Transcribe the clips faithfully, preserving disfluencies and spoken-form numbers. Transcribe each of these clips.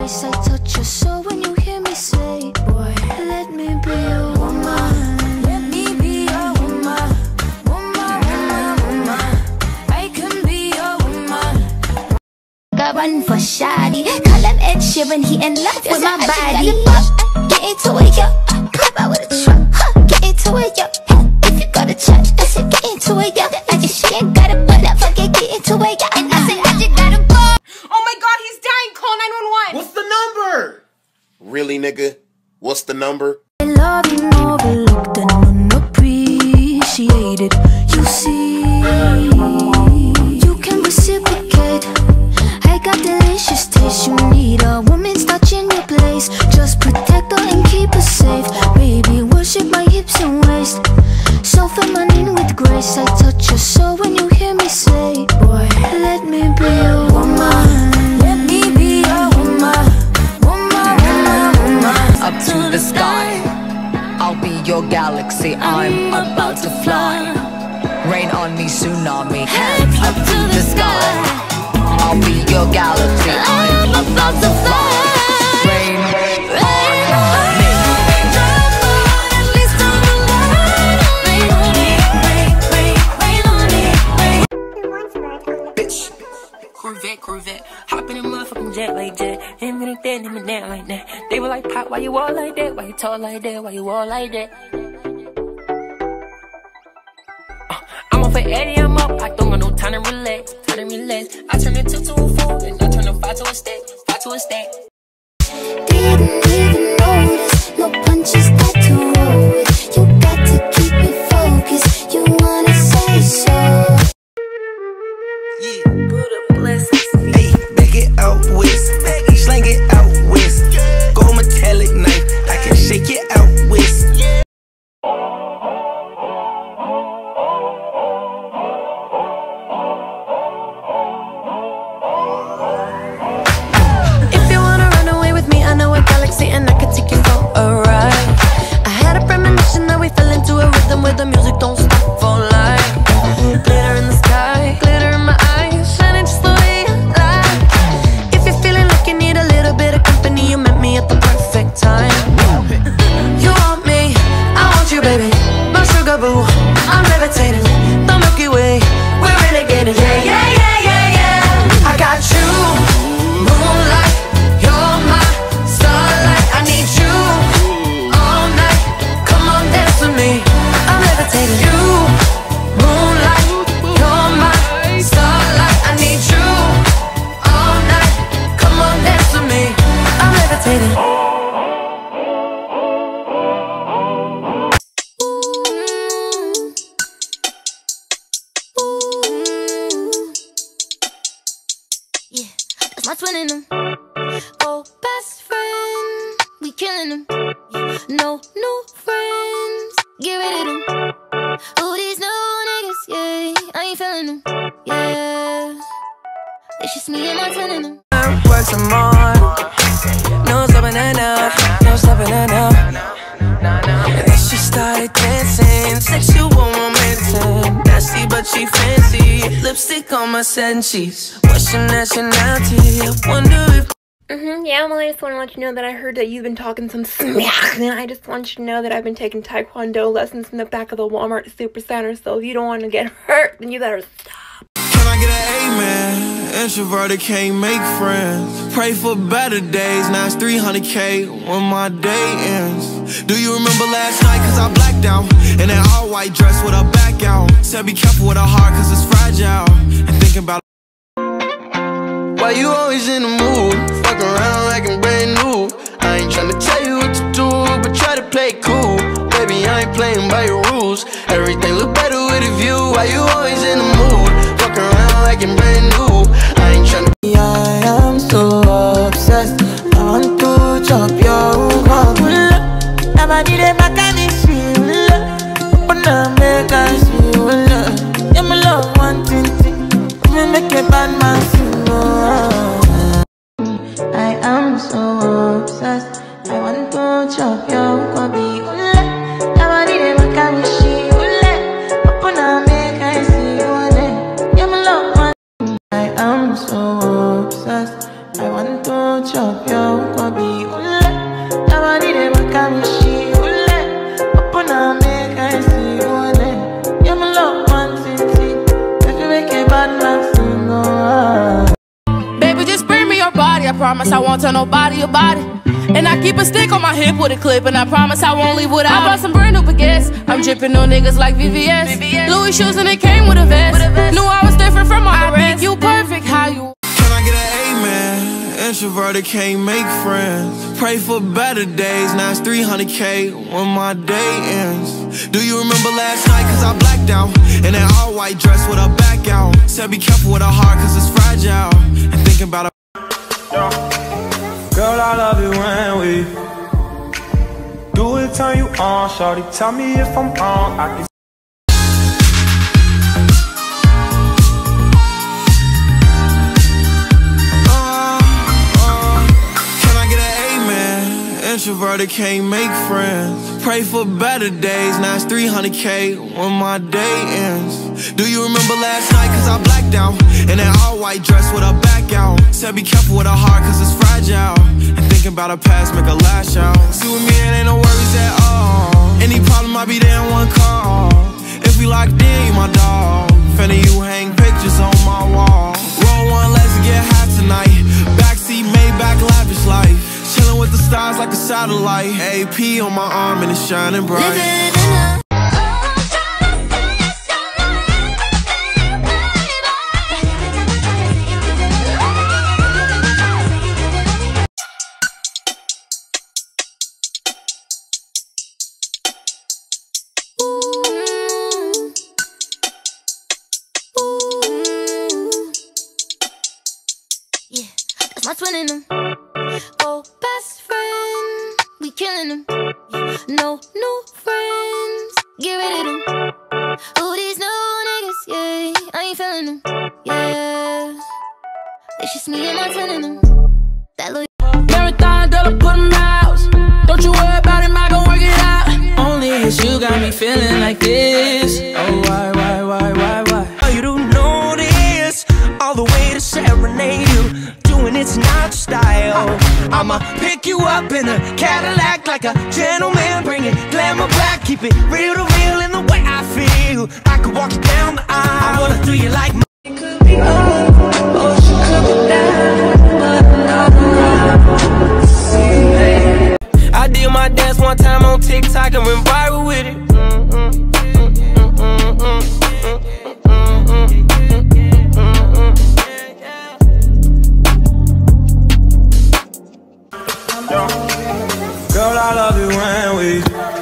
I touch your soul when you hear me say, boy, let me be your woman. Let me be your woman. Woman, woman, woman. I can be your woman. Got one for shoddy. Call him Ed Sheeran, he in love with my body. Get into it, yo. Pop out with a truck. Huh. Get into it, yo. If you go to church, I said get into it, yo. I just she ain't got a butt up, forget get into it, yo. And I said I just got a ball. Oh my God, he's dying. Call nine one one. What's the number? Really, nigga? What's the number? I love you overlooked and unappreciated. You see, you can reciprocate. I got delicious taste. You need a woman's touch in your place. Just protect her and keep her safe. Baby, worship my hips and waist. So feminine with grace. I touch your soul when you hear me say, boy, let me be your woman. Let me be your woman. Woman, woman, woman. Up to the sky, I'll be your galaxy. I'm about to fly. Rain on me, tsunami. Hands up to the sky. I'll be your galaxy. I'm about to fly. Rain, rain on me. Corvette, Corvette, hop in a motherfucking jet like that. Him and that, him and that like that. They were like, Pop, why you all like that? Why you tall like that? Why you all like that? Uh, I'm up for Eddie, I'm up. I don't got no time to relax, time to relax. I turn a two to a four, and I turn a five to a stack, five to a stack. Didn't even notice, no punches that to roll with. You got to keep me focused. You wanna say so? Hey, back it out west, slang it out west. Gold metallic knife, I can shake it out west. If you wanna run away with me, I know a galaxy and I can take you for a ride. I had a premonition that we fell into a rhythm where the music don't stop for life. Glitter in the sky, glitter in my eyes, shining just the way you like. If you're feeling like you need a little bit of company, you met me at the perfect time. You want me, I want you, baby. My sugar boo, I'm levitating. The Milky Way, we're renegading. Yeah, yeah, yeah, yeah, yeah. I got you, moonlight, you're my starlight. I need you all night. Come on, dance with me. I'm levitating. You, moonlight, you're my starlight. I need you all night. Come on, dance with me. I'm levitating. Yeah, that's my twin in them. Oh, best friend, we killing them. No new friends, get rid of them. Oh, these new niggas, yeah, I ain't feeling them. Yeah, it's just me and my twin in them. Work some more, no stopping her now, no stopping her now. And then she started dancing, sexual romancing. Nasty but she fancy, lipstick on my satin sheets. What's your nationality? I wonder if Mm-hmm, yeah, well, I just want to let you know that I heard that you've been talking some smack, and I just want you to know that I've been taking taekwondo lessons in the back of the Walmart Supercenter, so if you don't want to get hurt, then you better stop. Can I get an amen? Introverted can't make friends. Pray for better days, now it's three hundred K when my day ends. Do you remember last night, cause I blacked out in that all white dress with her back out. Said be careful with her heart cause it's fragile. And thinking about why you always in the mood, fuck around like I'm brand new. I ain't tryna tell you what to do, but try to play it cool. Baby, I ain't playing by your rules. Everything look better with a view. Why you always in the mood, fuck around like I'm brand new. I ain't tryna. I am so obsessed, I want to chop your heart. Nobody dey back at this shit. Open up, make I see you. Yeah, my love one thing, me make a bad man sing. I am so obsessed, I want to chop your body. Nobody dey back at this shit. Open up, make I see you. Yeah, my love one. I am so obsessed, I want to chop your promise I won't tell nobody about it. And I keep a stick on my hip with a clip, and I promise I won't leave without it. I brought some brand new baguettes. I'm dripping on niggas like V V S. Louis shoes and it came with a vest. Knew I was different from all the rest. I think you perfect how you. Can I get an amen? Introverted can't make friends. Pray for better days. Now it's three hundred K when my day ends. Do you remember last night? Cause I blacked out in that all white dress with her back out. Said be careful with her heart cause it's fragile. And thinking about a girl, I love it when we do it, turn you on. Shorty, tell me if I'm wrong. I can introverted can't make friends. Pray for better days. Now it's three hundred K when my day ends. Do you remember last night? Cause I blacked out in that all white dress with her back out. Said be careful with her heart cause it's fragile. And thinking about her past make her lash out. See with me it ain't no worries at all. Any problem I be there in one call. If we locked in, you my dog. Finna you hang pictures on my wall. Roll one, let's get high tonight. Backseat Maybach, lavish life. Chillin' with the stars like a satellite. A P on my arm and it's shining bright. Yeah, that's my twin in them. Oh, best friend, we killing them. No new friends, get rid of them. Oh, these new niggas, yeah, I ain't feeling them. Yeah, it's just me and my twin in them. That look. Marathon, girl, I put them out. Don't you worry about it, I gon' work it out. Only it's you got me feeling like this. Oh, why, why, why, why, why? oh, you don't know this. All the way to serenade you. Doing it's not your style. I'ma pick you up in a Cadillac like a gentleman. Bring it glamour back. Keep it real to real in the way I feel. I could walk you down the aisle. I wanna do you like my. It could be up, or she could be down. I did my dance one time on TikTok and went viral with it. Girl, I love it when we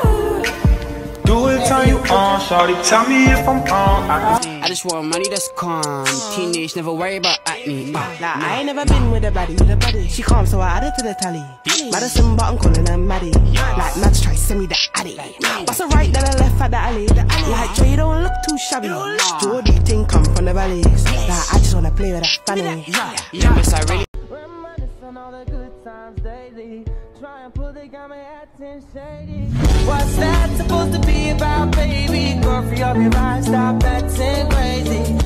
do it, turn you on. Shorty, tell me if I'm wrong. I, I just want money that's calm. Teenage, never worry about acne. Nah, nah, I ain't never been with a baddie, with a baddie. She calm, so I added to the tally. Madison, but I'm calling her Maddie. Like Mads try send me the addy. What's the right, then I left at the alley. Like Joe, you don't look too shabby. Jordy thing come from the valleys. Like I just wanna play with that funny. Yeah, miss, I really. on all the good times daily. Try and pull the gamma at ten shady. What's that supposed to be about, baby? Girl, free up your mind, stop acting crazy.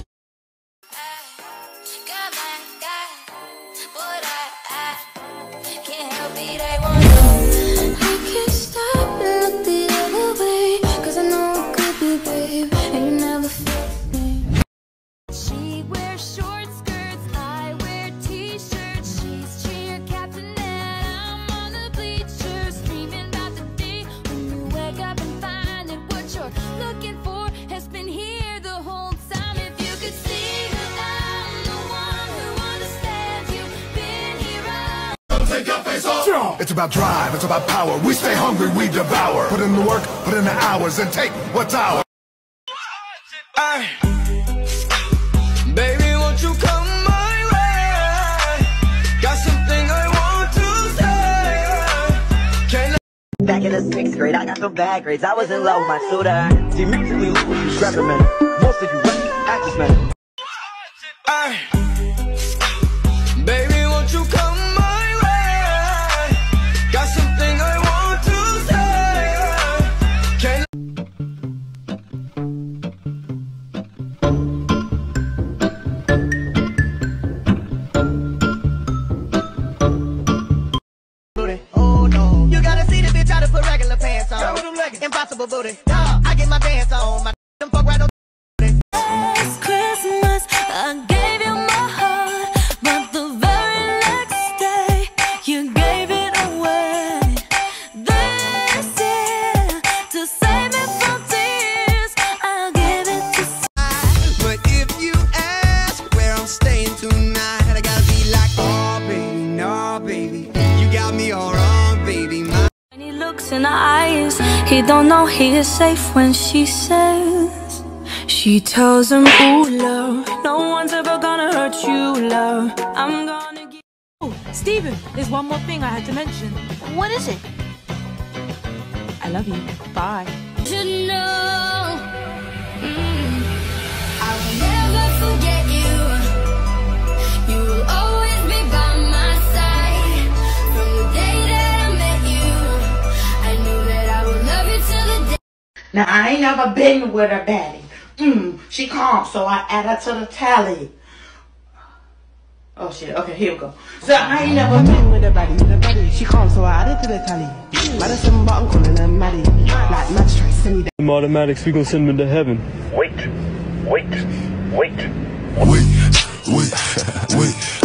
It's about drive, it's about power. We stay hungry, we devour. Put in the work, put in the hours, and take what's ours. Ay. Baby, won't you come my way? Got something I want to say. Can I Back in the sixth grade, I got some bad grades. I was in love with my tutor. See, musically, look what you scrapping, man. Most of you actors, man. Ay. Baby, won't you come my way? Got something I want to say. Can Oh no, you gotta see the bitch how to put regular pants on. Impossible booty. I get my dance on. My fuck right on. Last Christmas, I gave you my heart, but the very next day got me all wrong, baby. My When he looks in her eyes, he don't know he is safe when she says, she tells him, ooh, love, no one's ever gonna hurt you, love. I'm gonna give. Oh, Stephen, there's one more thing I had to mention. What is it? I love you. Bye. You know, mm, I will never forget you. You will always be by my side. From the day that I met you, I knew that I would love you till the day. Now, I ain't never been with a baddie. Mm, she calm, so I add her to the tally. Oh shit, okay, here we go. So I ain't never been with a baddie, with a baddie. She calm, so I add her to the tally. Madison button calling her Maddie. Like Mads try to send me that. Automatics, we gon' send them to heaven. Wait, wait, wait. Wait, wait, wait.